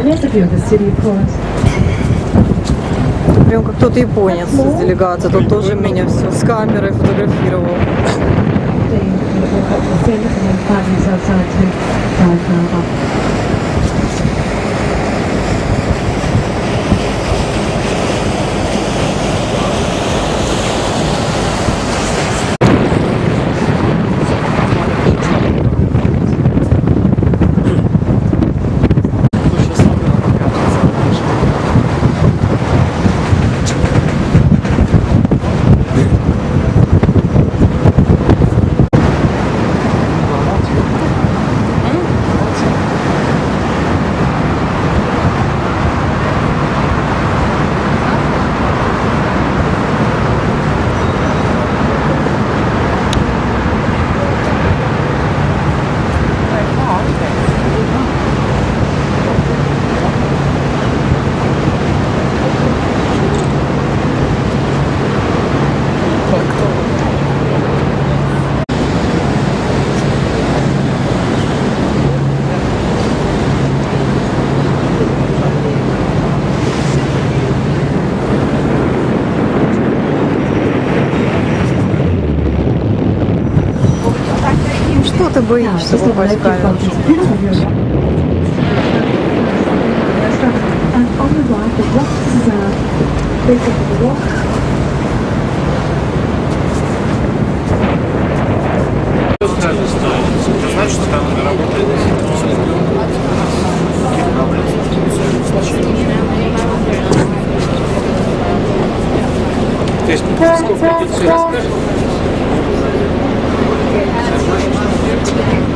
Прям как тот японец из делегации, тот тоже меня все с камерой фотографировал. Что ты боишься попасть в камеру? Это значит, что там работает. То есть, сколько тут все расскажет?